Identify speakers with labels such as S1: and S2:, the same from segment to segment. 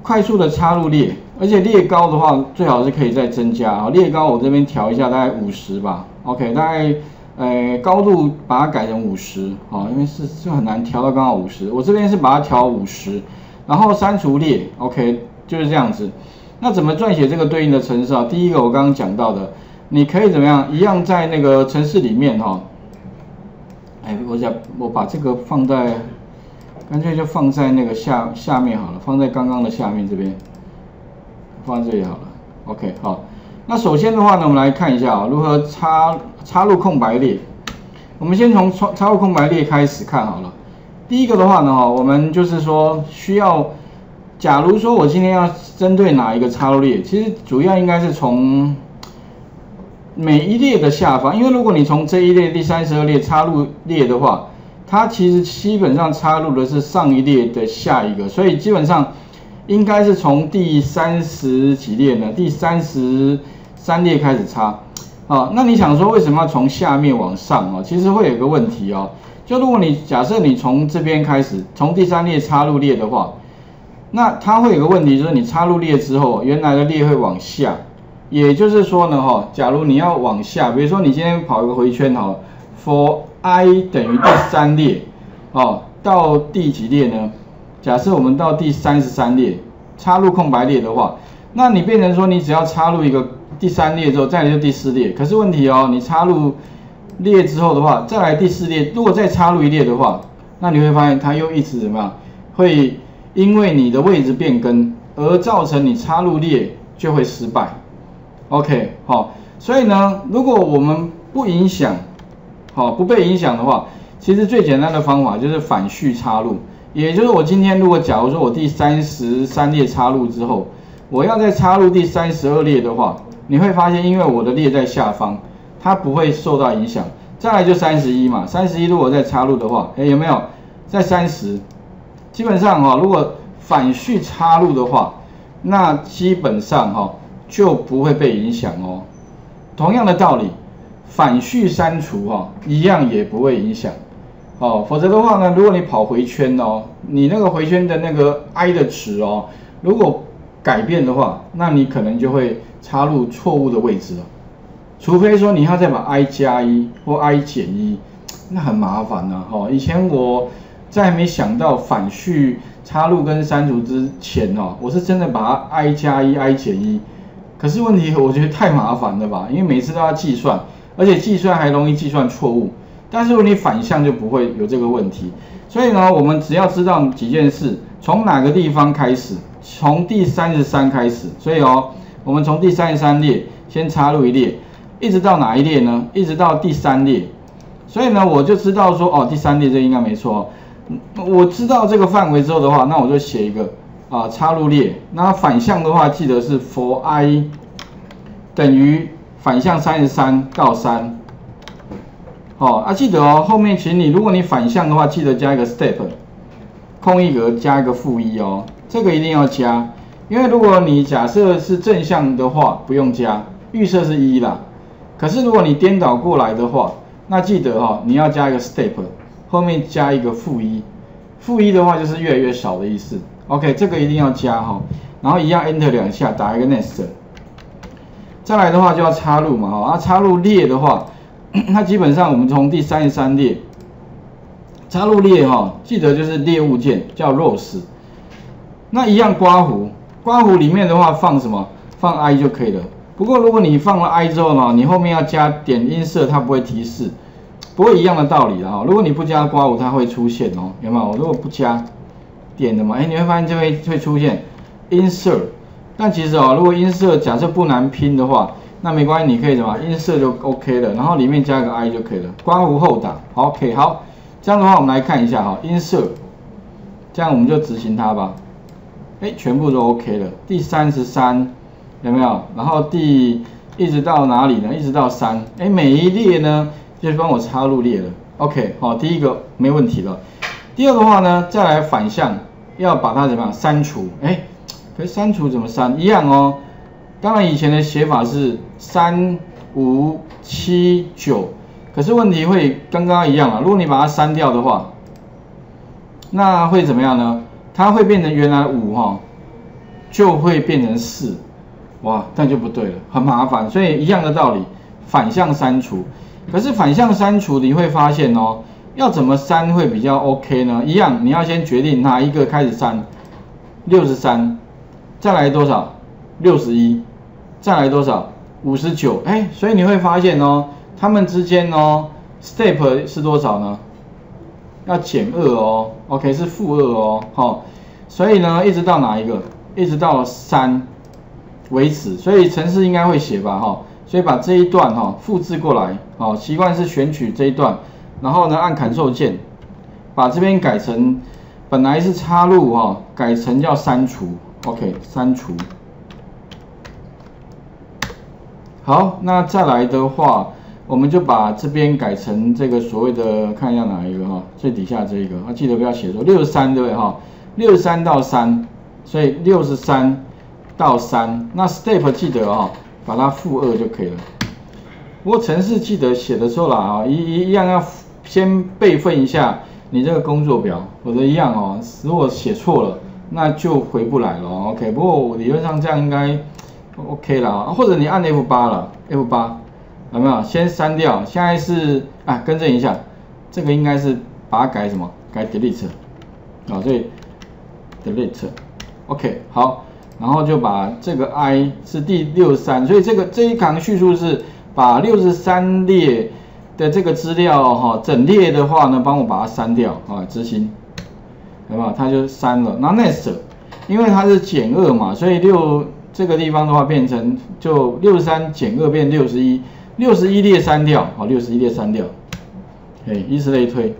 S1: 快速的插入列，而且列高的话最好是可以再增加啊。列高我这边调一下，大概50吧。OK， 大概高度把它改成50啊，因为是很难调到刚好50。我这边是把它调50，然后删除列 ，OK， 就是这样子。那怎么撰写这个对应的程式啊？第一个我刚刚讲到的，你可以怎么样？一样在那个程式里面哈。我把这个放在。干脆就放在那个下面好了，放在刚刚的下面这边，放在这里好了。OK， 好。那首先的话呢，我们来看一下啊，如何插入空白列。我们先从插入空白列开始看好了。第一个的话呢，我们就是说需要，假如说我今天要针对哪一个插入列，其实主要应该是从每一列的下方，因为如果你从这一列第32列插入列的话。它其实基本上插入的是上一列的下一个，所以基本上应该是从第30几列呢，第33列开始插。那你想说为什么要从下面往上啊？其实会有个问题哦，就如果你假设你从这边开始，从第3列插入列的话，那它会有个问题，就是你插入列之后，原来的列会往下，也就是说呢，假如你要往下，比如说你今天跑一个回圈好了 ，for I 等于第3列，到第几列呢？假设我们到第33列，插入空白列的话，那你变成说你只要插入一个第3列之后，再来就第4列。可是问题你插入列之后的话，再来第4列，如果再插入一列的话，那你会发现它又一直怎么样？会因为你的位置变更而造成你插入列就会失败。OK， 所以呢，如果我们不影响。不被影响的话，其实最简单的方法就是反序插入，也就是我今天如果假如说我第33列插入之后，我要再插入第32列的话，你会发现因为我的列在下方，它不会受到影响。再来就31嘛，31如果再插入的话，有没有？在30，基本上如果反序插入的话，那基本上就不会被影响哦。同样的道理。反序删除一样也不会影响，否则的话呢，如果你跑回圈你那个回圈的那个 I 的值如果改变的话，那你可能就会插入错误的位置了。除非说你要再把 I 加1或 I 减1，那很麻烦以前我在没想到反序插入跟删除之前我是真的把它 I 加1 I 减1，可是问题我觉得太麻烦了吧，因为每次都要计算。而且计算还容易计算错误，但是如果你反向就不会有这个问题。所以呢，我们只要知道几件事，从哪个地方开始，从第33开始。所以我们从第33列先插入一列，一直到哪一列呢？一直到第3列。所以呢，我就知道说第3列这应该没错。我知道这个范围之后的话，那我就写一个插入列。那反向的话，记得是 for I 等于。反向33到3，记得后面请你，如果你反向的话，记得加一个 step， 空一格加一个-1这个一定要加，因为如果你假设是正向的话，不用加，预设是1啦。可是如果你颠倒过来的话，那记得你要加一个 step， 后面加一个-1，-1的话就是越来越少的意思。OK， 这个一定要加然后一样 Enter 2下，打一个 Next。再来的话就要插入嘛，插入列的话，那基本上我们从第33列插入列记得就是列物件叫 rows， 那一样刮胡里面的话放什么？放 I 就可以了。不过如果你放了 I 之后呢，你后面要加点insert，它不会提示，不会一样的道理了如果你不加刮胡，它会出现有没有？如果不加点的嘛，你会发现就会出现 insert。但其实如果insert假设不难拼的话，那没关系，你可以什么insert就 OK 了，然后里面加一个 I 就可以了，刮胡后打 ，OK 好，这样的话我们来看一下insert， 这样我们就执行它吧，全部都 OK 了，第33有没有？然后一直到哪里呢？一直到3，每一列呢就帮我插入列了 ，OK 第一个没问题了，第二个话呢，再来反向要把它怎么样删除，可是删除怎么删？一样当然以前的写法是3、5、7、9，可是问题会跟刚刚一样如果你把它删掉的话，那会怎么样呢？它会变成原来的5 就会变成4，哇，那就不对了，很麻烦。所以一样的道理，反向删除。可是反向删除你会发现哦，要怎么删会比较 OK 呢？一样，你要先决定哪一个开始删，63，再来多少？61，再来多少？59。哎，所以你会发现哦，它们之间哦 ，step 是多少呢？要减2哦 ，OK 是-2哦，好，所以呢，一直到哪一个？一直到3为止。所以程式应该会写吧，哈。所以把这一段哈复制过来，好，习惯是选取这一段，然后呢按 Ctrl 键，把这边改成本来是插入哈，改成叫删除 ，OK 删除。好，那再来的话，我们就把这边改成这个所谓的，看一下哪一个哈，最底下这一个，记得不要写错63对不对哈？63到3，所以63到3，那 step 记得哈。把它-2就可以了。不过程式记得写的时候啦啊，一样要先备份一下你这个工作表，否则一样哦，如果写错了，那就回不来了。OK， 不过理论上这样应该 OK 啦，或者你按 F8 了 ，F8 有没有？先删掉，现在是更正一下，这个应该是把它改什么？改 delete 啊，所以 delete，OK， 好。然后就把这个 I 是第63，所以这一行叙述是把63列的这个资料哈，整列的话呢，帮我把它删掉啊，执行，有没有？它就删了。那 next， 因为它是减2嘛，所以这个地方的话变成就63减2变61，61列删掉，好，61列删掉，以此类推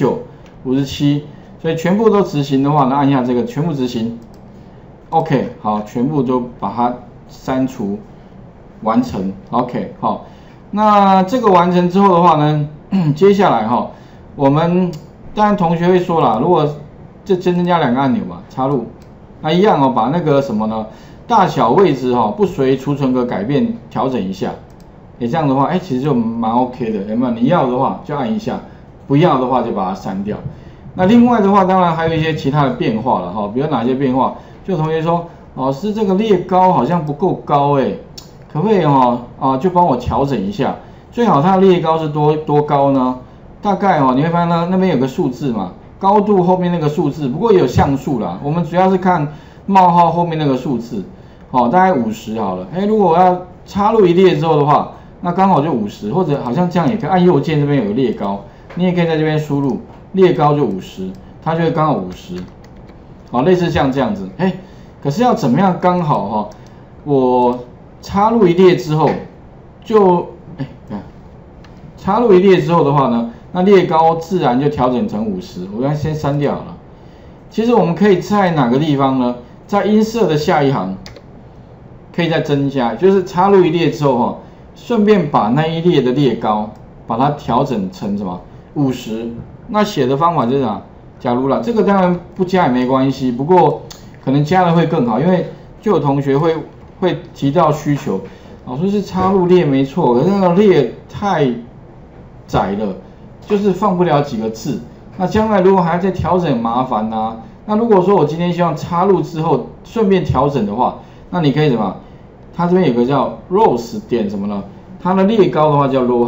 S1: ，59、57，所以全部都执行的话呢，按一下这个全部执行。OK， 好，全部都把它删除完成。OK， 好，那这个完成之后的话呢，接下来哈，我们当然同学会说啦，如果这增加2个按钮嘛，插入，那一样哦，把那个什么呢，大小位置哈不随储存格改变调整一下，这样的话，其实就蛮 OK 的，有没有？你要的话就按一下，不要的话就把它删掉。那另外的话，当然还有一些其他的变化了哈，比如哪些变化？就同学说，老师这个列高好像不够高可不可以就帮我调整一下？最好它的列高是多高呢？大概你会发现那边有个数字嘛，高度后面那个数字，不过也有像素啦。我们主要是看冒号后面那个数字，大概50好了。如果我要插入一列之后的话，那刚好就50，或者好像这样也可以，按右键这边有个列高，你也可以在这边输入列高就50，它就会刚好50。好，类似像这样子，可是要怎么样刚好哈？我插入一列之后，就插入一列之后的话呢，那列高自然就调整成50。我刚才先删掉了。其实我们可以在哪个地方呢？在音色的下一行，可以再增加，就是插入一列之后哈，顺便把那一列的列高把它调整成什么50。那写的方法就是啥？假如啦，这个当然不加也没关系，不过可能加了会更好，因为就有同学会提到需求，老师是插入列没错，可是那个列太窄了，就是放不了几个字。那将来如果还要再调整，麻烦啊。那如果说我今天希望插入之后顺便调整的话，那你可以什么？它这边有个叫 rows 点什么呢？它的列高的话叫 row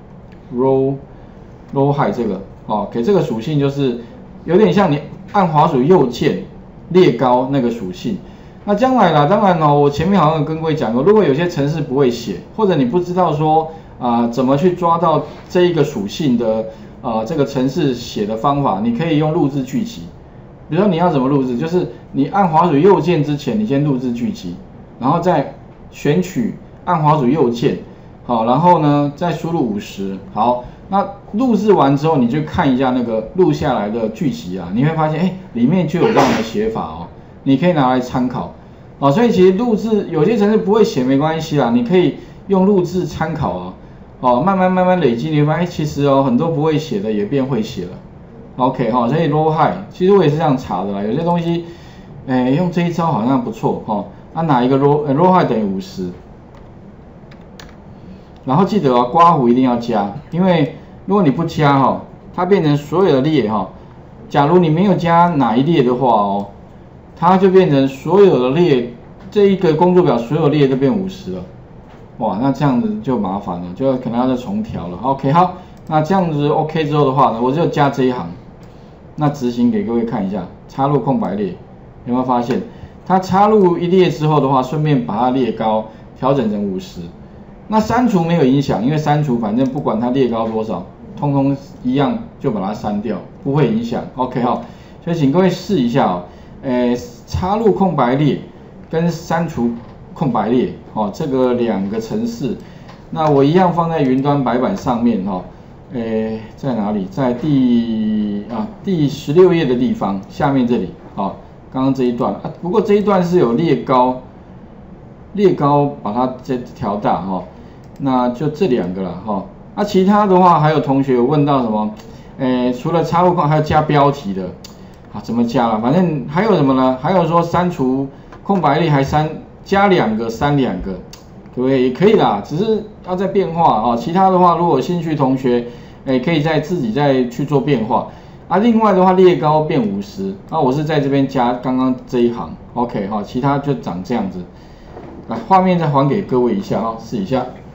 S1: high 这个给这个属性就是有点像你按滑鼠右键列高那个属性。那将来啦，当然我前面好像跟各位讲过，如果有些程式不会写，或者你不知道说怎么去抓到这一个属性的这个程式写的方法，你可以用录制剧集。比如说你要怎么录制，就是你按滑鼠右键之前，你先录制剧集，然后再选取按滑鼠右键，好，然后呢再输入50，好，那录制完之后，你就看一下那个录下来的剧集啊，你会发现里面就有这样的写法你可以拿来参考所以其实录制有些程式不会写没关系啦，你可以用录制参考慢慢累积，你会发现其实很多不会写的也变会写了。OK 所以 row high 其实我也是这样查的啦，有些东西用这一招好像不错哪一个 row high 等于50，然后记得刮弧一定要加，因为如果你不加它变成所有的列假如你没有加哪一列的话它就变成所有的列这一个工作表所有列都变50了，哇，那这样子就麻烦了，就可能要再重调了。OK， 好，那这样子 OK 之后的话呢，我就加这一行，那执行给各位看一下，插入空白列，有没有发现？它插入一列之后的话，顺便把它列高调整成50。那删除没有影响，因为删除反正不管它列高多少，通通一样就把它删掉，不会影响。OK 好，所以请各位试一下哦，插入空白列跟删除空白列，哦，这个2个程式，那我一样放在云端白板上面哈，在哪里？在第16页的地方，下面这里，好。刚刚这一段啊，不过这一段是有列高把它调大哈，那就这2个了哈。那其他的话还有同学有问到什么？除了插入框还有加标题的，啊怎么加了？反正还有什么呢？还有说删除空白列还加2个删2个，可不可以？也可以啦，只是要再变化啊。其他的话，如果有兴趣同学，可以自己再去做变化。啊，另外的话列高变50，那我是在这边加刚刚这一行 ，OK 哈，其他就长这样子。来，画面再还给各位一下哈，试一下。